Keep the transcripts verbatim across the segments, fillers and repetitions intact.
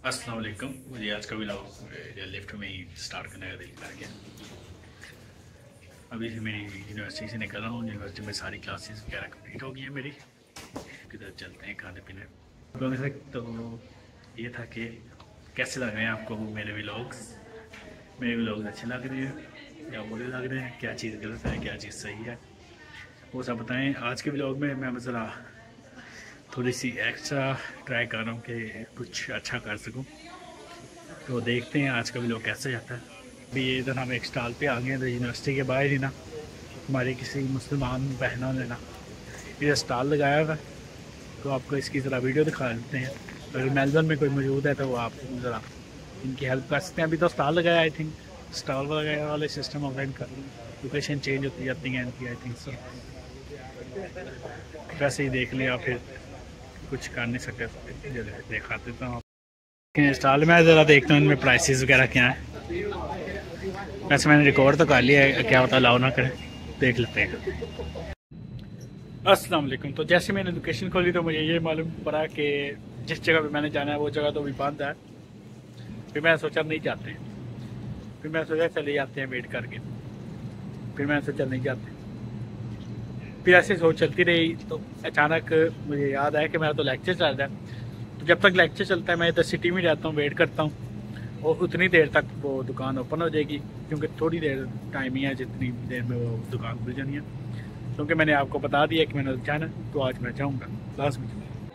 अस्सलाम वालेकुम। मुझे आज का व्लॉग लिफ्ट में ही स्टार्ट करने का दिल कर गया। अभी से मेरी यूनिवर्सिटी से निकल रहा हूँ। यूनिवर्सिटी में सारी क्लासेस वगैरह कंप्लीट हो गई हैं मेरी। किधर चलते हैं खाने पीने। तो ये था कि कैसे लग रहे हैं आपको मेरे व्लॉग्स। मेरे व्लॉग्स अच्छे लग रहे हैं या बुरे लग रहे हैं, क्या चीज़ गलत है क्या चीज़ सही है, वो सब बताएं। आज के व्लॉग में मैं ज़रा थोड़ी सी एक्स्ट्रा ट्राई कर रहा हूँ कि कुछ अच्छा कर सकूँ। तो देखते हैं आज का व्लॉग कैसे जाता है। अभी ये इधर हम एक स्टॉल पे आ गए हैं। तो यूनिवर्सिटी के बाहर ही ना हमारी किसी मुसलमान बहनों ने ना ये स्टॉल लगाया हुआ है। तो आपको इसकी ज़रा वीडियो दिखा देते हैं। अगर मेलबर्न में कोई मौजूद है तो वो आप ज़रा इनकी हेल्प कर सकते हैं। अभी तो स्टॉल लगाया, आई थिंक स्टॉल वगैरह वाले सिस्टम ऑफ इनका लोकेशन चेंज होती जाती है इनकी, आई थिंक सो। वैसे ही देख लिया, फिर कुछ कर नहीं सकते, दिखाते तो स्टॉल में ज़रा देखता हूँ इनमें प्राइसेस वगैरह क्या है। वैसे मैंने रिकॉर्ड तो कर लिया है, क्या होता अलाउ ना करें, देख लेते हैं। अस्सलाम वालेकुम। तो जैसे मैंने लोकेशन खोली तो मुझे ये मालूम पड़ा कि जिस जगह पे मैंने जाना है वो जगह तो भी बंद है। फिर मैंने सोचा नहीं जाते, फिर मैंने सोचा चले जाते हैं वेट करके। फिर मैंने सोचा नहीं जाते, फिर ऐसे सोच चलती रही। तो अचानक मुझे याद आया कि मेरा तो लेक्चर चल रहा है। तो जब तक लेक्चर चलता है मैं इधर सिटी में जाता हूँ, वेट करता हूँ और उतनी देर तक वो दुकान ओपन हो जाएगी, क्योंकि थोड़ी देर टाइम ही है जितनी देर में वो दुकान खुल जानी है। क्योंकि मैंने आपको बता दिया कि मैंने जाना, तो आज मैं जाऊँगा क्लास में।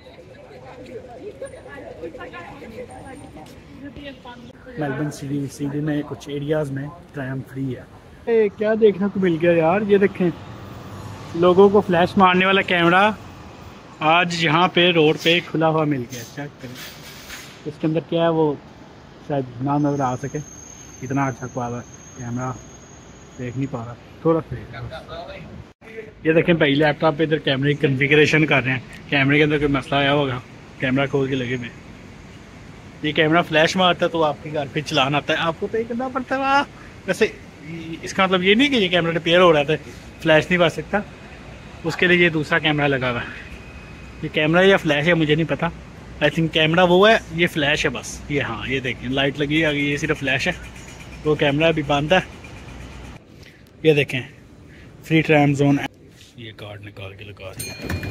मेलबर्न सिटी सिटी में कुछ एरियाज़ में ट्रैम फ्री है। ए, क्या देखने को मिल गया यार, ये देखें लोगों को फ्लैश मारने वाला कैमरा आज यहाँ पे रोड पे खुला हुआ मिल गया। चेक करें इसके अंदर क्या है, वो शायद ना नजर आ सके, इतना अच्छा वाला कैमरा देख नहीं पा रहा थोड़ा सा। ये देखें भाई लैपटॉप पे इधर कैमरे की कन्फिगरेशन कर रहे हैं। कैमरे के अंदर कोई मसला आया होगा, कैमरा खोल के लगे में। ये कैमरा फ्लैश मारता है तो आपके घर पे चलान आता है, आपको पे करना पड़ता है। वैसे इसका मतलब ये नहीं कि ये कैमरा रिपेयर हो रहा था फ्लैश नहीं मार सकता, उसके लिए ये दूसरा कैमरा लगा हुआ है। ये कैमरा या फ्लैश है मुझे नहीं पता, आई थिंक कैमरा वो है, ये फ्लैश है बस। ये हाँ ये देखें लाइट लगी है, ये सिर्फ फ्लैश है, वो कैमरा अभी बंद है। ये देखें फ्री ट्रैम जोन, ये कार्ड निकाल के लगा दिया।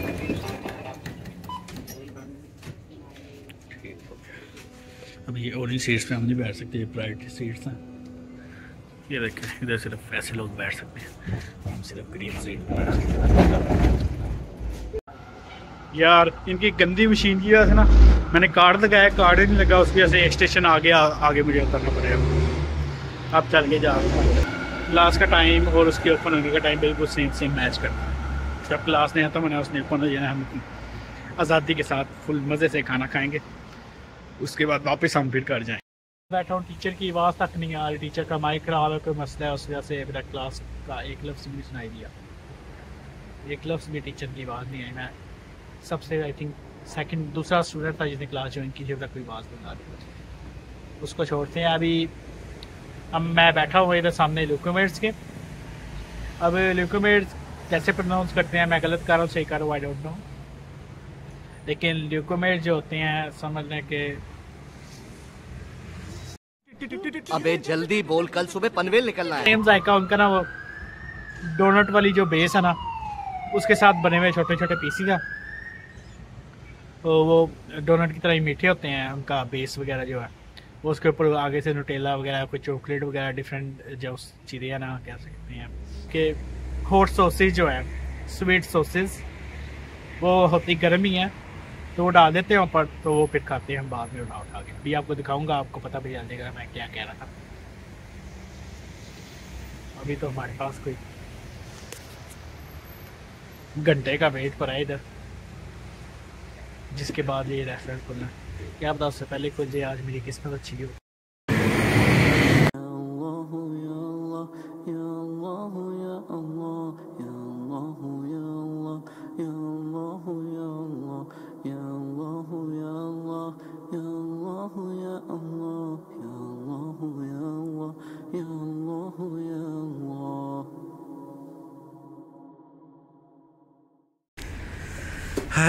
अब ये ऑरेंज सीट्स पे हम नहीं बैठ सकते, ये प्राइवेट सीट्स हैं। ये देखें इधर सिर्फ ऐसे लोग बैठ सकते हैं, हम सिर्फ ग्रीन सीट पर बैठ सकते हैं। यार इनकी गंदी मशीन की वजह से ना मैंने कार्ड लगाया, कार्ड ही नहीं लगा, उसकी वजह से एक स्टेशन आगे आ, आगे मुझे उतरना पड़ेगा। अब चल के जा क्लास का टाइम और उसके ओपन होने का टाइम बिल्कुल सेम सेम मैच करता है। जब क्लास नहीं आता मैंने उसने ओपन हो जाना, हम आज़ादी के साथ फुल मज़े से खाना खाएंगे, उसके बाद वापस हम फिर कर जाएँ। बैठा हूँ, टीचर की आवाज़ तक नहीं आ रही, टीचर का माइक खराब है, कोई मसला है, उस वजह से मेरा क्लास का एक लफ्ज़ भी सुनाई दिया, एक लफ्ज़ भी टीचर की आवाज़ नहीं आई। मैं सबसे आई थिंक सेकंड दूसरा स्टूडेंट था जिसने क्लास ज्वाइन की, जब तक कोई बात नहीं आ रही। उसको छोड़ते हैं। अभी अब मैं बैठा हुआ इधर सामने ल्यूकोमेट्स के। अब ल्यूकोमेट्स कैसे प्रोनाउंस करते हैं, मैं गलत कर रहा हूँ सही कर रहा हूँ, आई डोंट नो, लेकिन ल्यूकोमेट्स जो होते हैं समझने के। अबे जल्दी बोल, कल सुबह पनवेल निकलना है। सेम जायका उनका ना, वो डोनट वाली जो बेस है ना उसके साथ बने हुए छोटे छोटे पीसीज है, तो वो डोनट की तरह ही मीठे होते हैं। उनका बेस वगैरह जो है वो, उसके ऊपर आगे से नुटेला वगैरह कोई चॉकलेट वगैरह डिफरेंट जो चीज़ें हैं ना कह सकते हैं कि हॉट सॉसेज जो है, स्वीट सॉसेज, वो होती गर्म ही है तो वो डाल देते हैं ऊपर, तो वो फिर खाते हैं हम बाद में उठा उठा के। भी आपको दिखाऊंगा, आपको पता भी चल जाएगा मैं क्या कह रहा था। अभी तो हमारे पास कोई घंटे का वेट पर है इधर, जिसके बाद ये रेस्टोरेंट खुलना। क्या पता उससे पहले खुल जाए, आज मेरी किस्मत अच्छी हो।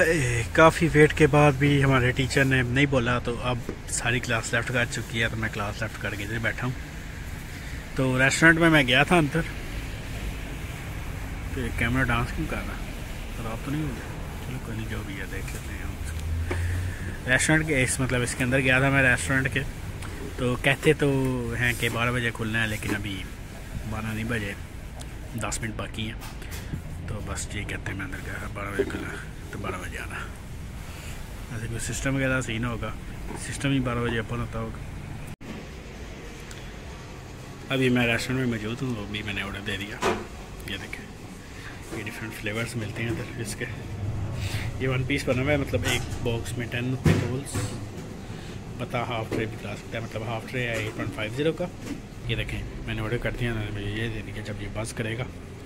काफ़ी वेट के बाद भी हमारे टीचर ने नहीं बोला, तो अब सारी क्लास लेफ़्ट कर चुकी है, तो मैं क्लास लेफ़्ट करके इधर बैठा हूँ। तो रेस्टोरेंट में मैं गया था अंदर, तो कैमरा डांस क्यों कर रहा, खराब तो नहीं हो गया? चलो कोई नहीं, जो भी है देख लेते हैं हम। रेस्टोरेंट के इस मतलब इसके अंदर गया था मैं रेस्टोरेंट के, तो कहते तो हैं कि बारह बजे खुलना है, लेकिन अभी बारह नहीं बजे, दस मिनट बाकी हैं। तो बस ये कहते हैं मैं अंदर गया बारह बजे खुलना है, तो बारह बजे आना। ऐसे कोई सिस्टम वगैरह सही ना होगा, सिस्टम ही बारह बजे ओपन होता होगा। अभी मैं रेस्टोरेंट में मौजूद हूँ, अभी मैंने ऑर्डर दे दिया। ये देखें, ये डिफरेंट फ्लेवर्स मिलते हैं इधर इसके। ये वन पीस बना हुआ है, मतलब एक बॉक्स में टेन रुपये रोल्स, पता हाफ ट्रे भी ला सकता है, मतलब हाफ ट्रे है एट पॉइंट फाइव ज़ीरो का। ये देखें मैंने ऑर्डर कर दिया ना, मुझे ये दे दिया। जब ये बस करेगा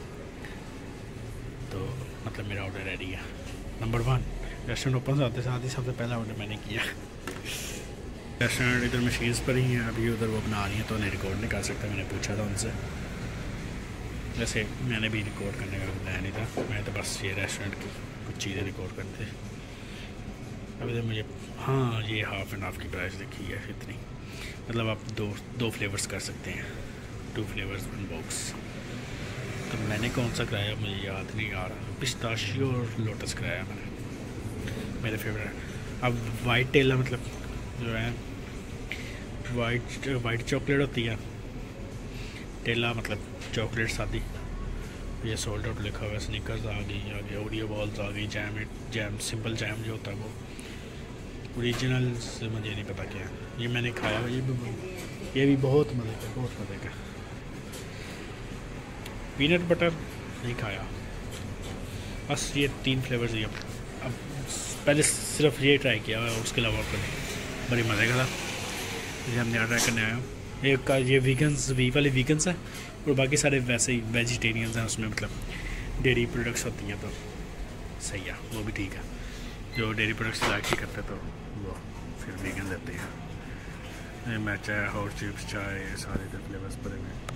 तो मतलब मेरा ऑर्डर रेडी है। नंबर वन, रेस्टोरेंट ओपन होते साथ ही सबसे पहला ऑर्डर मैंने किया। रेस्टोरेंट इधर मशीन्स पर ही हैं, अभी उधर वो बना रही हैं, तो उन्हें रिकॉर्ड नहीं कर सकता। मैंने पूछा था उनसे, वैसे मैंने भी रिकॉर्ड करने का बताया नहीं था, मैं तो बस ये रेस्टोरेंट की कुछ चीज़ें रिकॉर्ड करते। अभी तो मुझे हाँ, ये हाफ़ एंड हाफ़ की प्राइस देखी है इतनी, मतलब आप दो दो फ्लेवर्स कर सकते हैं, टू फ्लेवर्स वन बॉक्स। तो मैंने कौन सा कराया मुझे याद नहीं आ रहा, पिस्ताशियो और लोटस कराया मैंने, मेरे फेवरेट। अब वाइट टेला मतलब जो है वाइट वाइट चॉकलेट होती है, टेला मतलब चॉकलेट सादी। ये सोल्ड आउट लिखा हुआ है, स्निकर्स आ गई, आ गई ओरियो बॉल्स आ गई, जैम जैम सिंपल जैम जो होता है वो, ओरिजिनल से मुझे नहीं पता क्या है। ये मैंने खाया, ये भी ये भी बहुत मज़े का, बहुत मज़े का। पीनट बटर नहीं खाया, बस ये तीन फ्लेवर्स ही। अब पहले सिर्फ ये ट्राई किया और उसके अलावा कभी बड़ी मज़े का था, ये हम नया ट्राई करने आया हूँ। एक का ये वीगन्स वी वाले वीगन्स है, और बाकी सारे वैसे ही वेजिटेरियंस हैं, उसमें मतलब डेयरी प्रोडक्ट्स होती हैं, तो सही है, वो भी ठीक है। जो डेयरी प्रोडक्ट्स लाइक ही करते तो वो फिर वीगन लेते हैं। मैं चाय, हॉट चिप्स, चाय, सारे इधर फ्लेवर्स पड़े हुए हैं।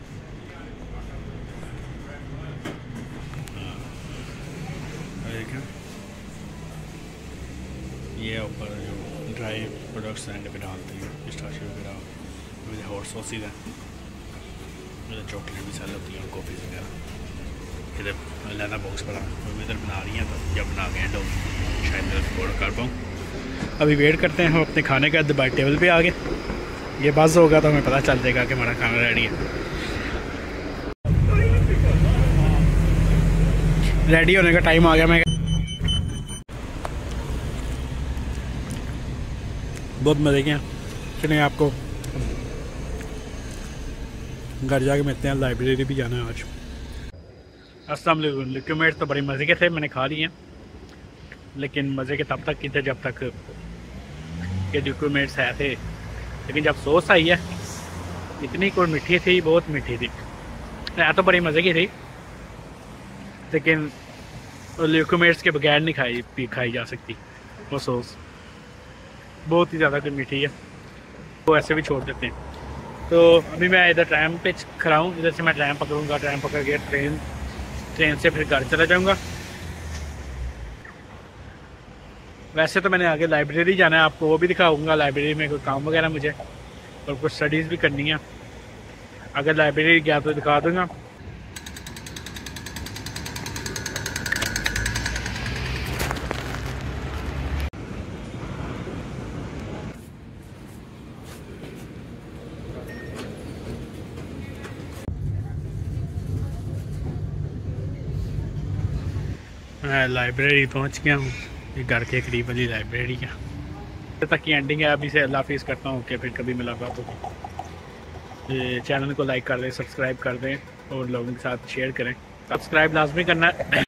ये ऊपर जो ड्राई प्रोडक्ट्स हैं पे डालते हैं, पिस्ताशियो वगैरह, हॉट सॉसेज हैं, चॉकलेट भी सेल होती है, कॉफ़ी वगैरह। इधर लाना बॉक्स पड़ा, वो इधर बना रही हैं, तो जब बना के तो शायद मैं रिकॉर्ड कर पाऊँ। अभी वेट करते हैं हम अपने खाने का, बाई टेबल पे आ गए। ये बस होगा तो हमें पता चल जाएगा कि हमारा खाना रेडी है। रेडी होने का टाइम आ गया। मैं बहुत मज़े के हैं, चलिए आपको घर जाके मिलते हैं। लाइब्रेरी भी जाना है आज। अस्सलाम वालेकुम। लिक्विड तो बड़े मज़े के थे, मैंने खा लिए, लेकिन मज़े के तब तक की थे जब तक के लिक्विड्स है थे, लेकिन जब सॉस आई है इतनी कोई मीठी थी, बहुत मीठी थी। है तो बड़ी मज़े की थी, लेकिन लिक्विड्स के बगैर नहीं खाई पी खाई जा सकती। वो सॉस बहुत ही ज़्यादा कोई मीठी है, वो ऐसे भी छोड़ देते हैं। तो अभी मैं इधर ट्रैम पे खड़ा हूँ, इधर से मैं ट्रैम पकड़ूंगा, ट्रैम पकड़ के ट्रेन ट्रेन से फिर घर चला जाऊँगा। वैसे तो मैंने आगे लाइब्रेरी जाना है, आपको वो भी दिखाऊंगा। लाइब्रेरी में कोई काम वगैरह मुझे और कुछ स्टडीज़ भी करनी है, अगर लाइब्रेरी गया तो दिखा दूँगा। मैं लाइब्रेरी पहुंच गया हूँ, ये घर के करीब वाली लाइब्रेरी है। तब तक की एंडिंग है, अभी से अल्लाह हाफिज़ करता हूँ कि फिर कभी मुलाकात होगी। चैनल को लाइक कर दें, सब्सक्राइब कर दें और लोगों के साथ शेयर करें। सब्सक्राइब लाजमी करना है।